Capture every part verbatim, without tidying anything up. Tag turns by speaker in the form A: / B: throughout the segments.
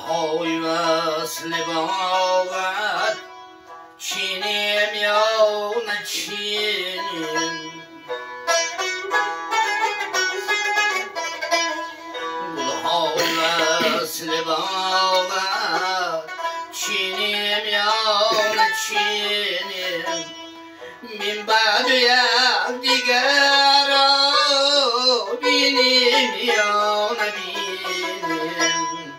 A: های وصل باغت چینیم یا نچینیم گلهای وصل باغت چینیم یا نچینیم من بعد یک دیگر را بینیم یا نبینیم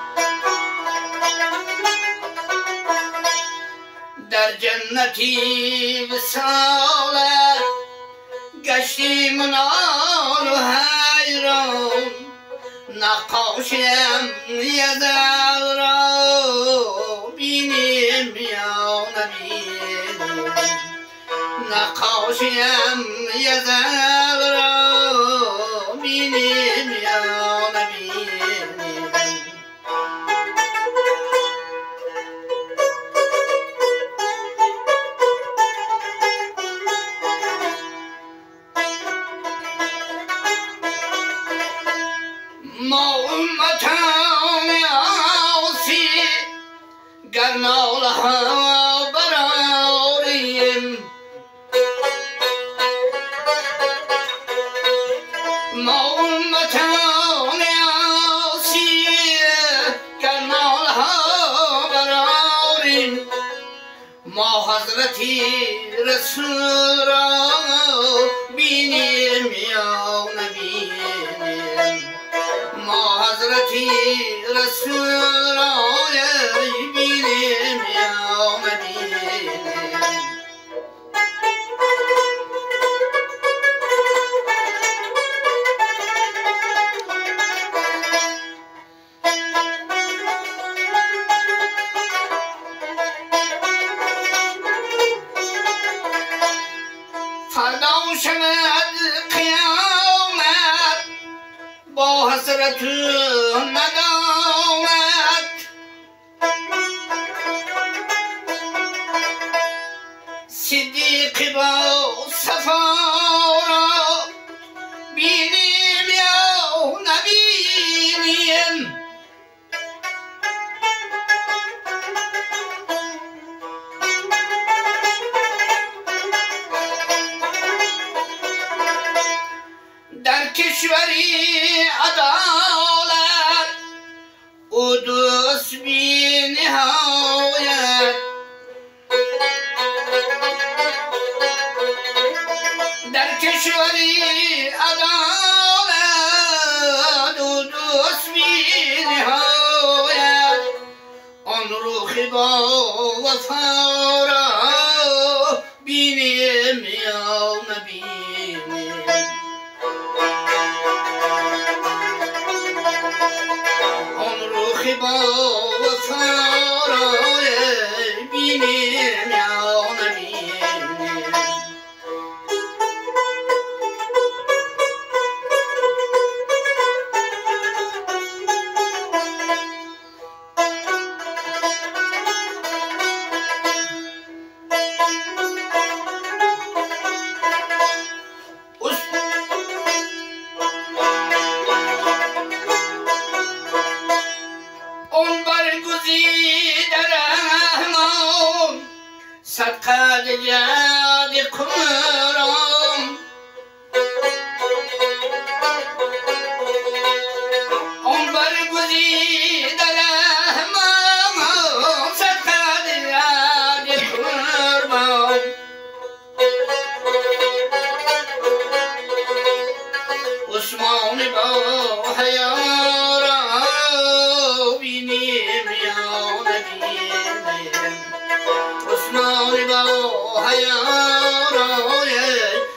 A: در جنتی وصالت گشتیم نال و حیران نقاشیم یزل را بینیم یا نبینیم نقاشیم یزل را بینیم یا نبینیم ما امتان عاصی گر ناله ها برآریم ما امتان عاصی گر ناله ها برآریم ما حضرتی رسول را بینیم یا نبینیم ما حضرتی رسول را بینیم یا نبینیم فردا شود قیامت با حسرت ندامت صدیق با صفا را بینیم یا نبینیم در کشوری عدالت او دوست بی نهایت در کشوری عدالت او دوست بی نهایت آن روخ با وفا را بینیم یا نبینیم با وفا را بینیم یا نبینیم صدقه جاد کمران اون برگزید رحمان صدقه جاد کمران عثمان با حیارا بینیم یا نبینیم عثمان با حیارای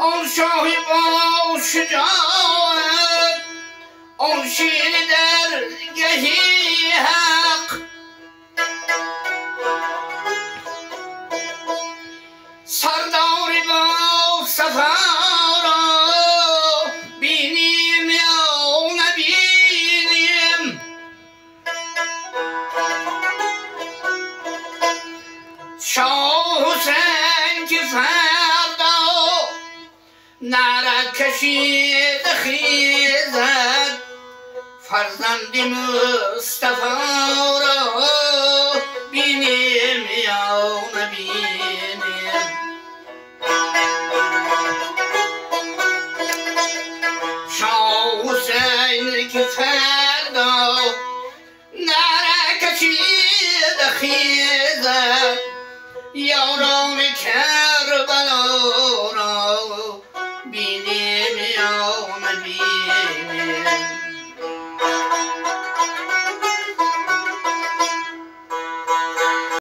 A: آن شاهی با شجاعت آن شیر در گهی حق سرداری با سفارا بینیم یا نبینیم شاه حسین که فردا نعره کشید خیزد فرزند مصطفی را بینیم یا نبینیم شاه حسین که فردا نعره کشید خیزد یاران کربلا را بینیم یا نبینیم